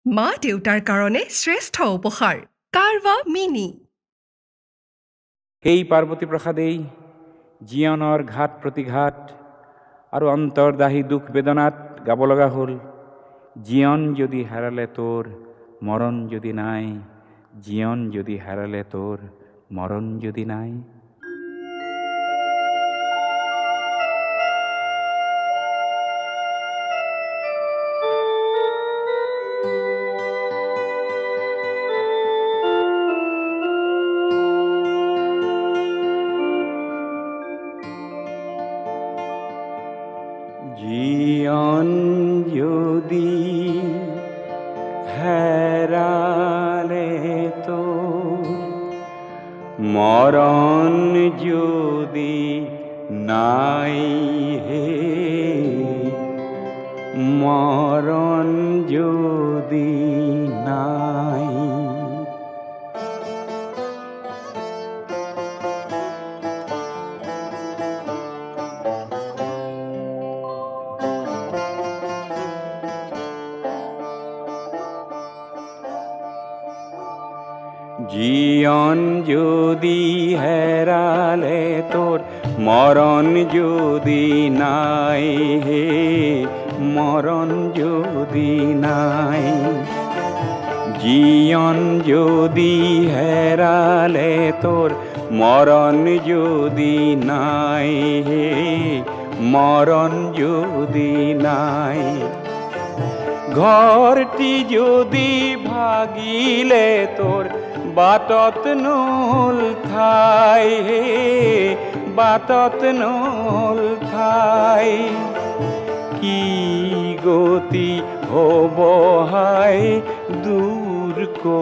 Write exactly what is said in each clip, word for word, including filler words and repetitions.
মা দেউতাৰ কাৰণে শ্ৰেষ্ঠ উপহাৰ কাৰৱা মিনি। এই পাৰ্বতী প্ৰসাদেই জীৱনৰ ঘাট প্ৰতিঘাত আৰু অন্তৰ্দাহী দুখ বেদনাত গাব লগা হ'ল, জীৱন যদি হেৰালে তোৰ মৰণ যদি নাই, জীৱন যদি হেৰালে তোৰ মৰণ যদি নাই। জীবন যদি হেরালে তো মরণ যদি নাই হে, মরণ যদি নাই। জীবন যদি হেরালে তোর মরণ যদি নাই হে, মরণ যদি নাই। জীবন যদি হেরালে তোর মরণ যদি নাই হে, মরণ যদি নাই। ঘরটি যদি ভাগিলে তোর বাটত নল ঠাই হে, বাটত নল ঠাই। কি গতি হব হাই দূর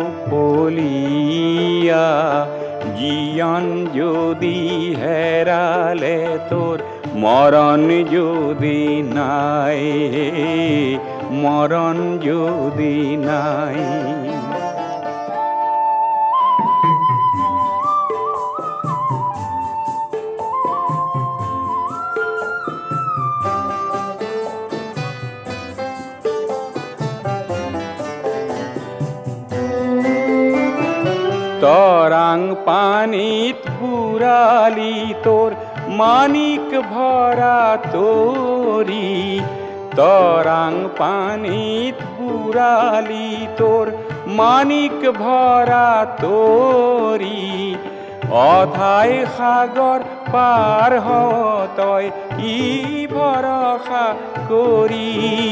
কপলিয়া, জীবন যদি হেরালে তোর মরণ যদি নাই হে, মরণ যদি নাই। তরাং পানিত বুড়ালি তোর মানিক ভরা তোরি, তরাং পানিত বুড়ালি তোর মানিক ভরা তোরি। অথাই সাগর পার হতয় কি ভরসা করি,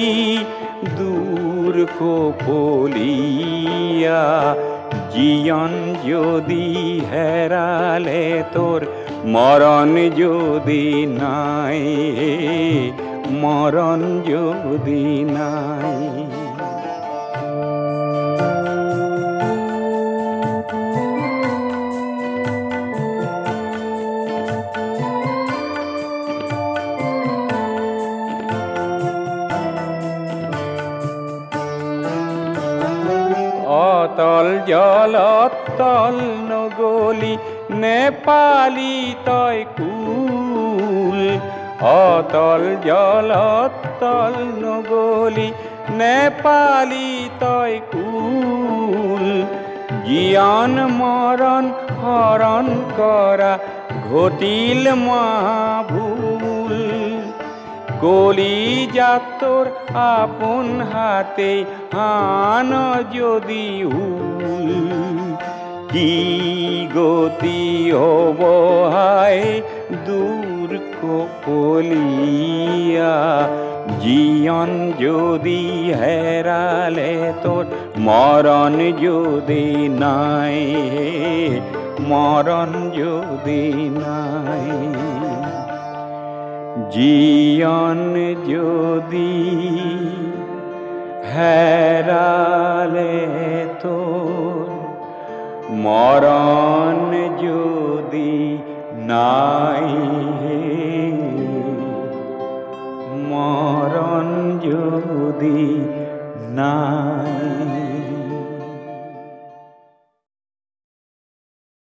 দূর কপলিয়া। জীবন যদি হেরালে তোর মরণ যদি নাই, মরণ যদি নাই। অতল জলত তল নগলি নেপালি তয় কুল, অতল জলত তল নগলি নেপালি তয় কুল। জীবন মরণ হরণ করা ঘটিল মহাভুল, কলি যাতর আপন হাতে হান যদি হুল। কি গতি হব হায় দূর কপলিয়া, জীবন যদি হেরালে তোর মরণ যদি নাই, মরণ যদি নাই। জীবন যদি হেরালে তোর মরণ যদি নাই, মরণ যদি নাই।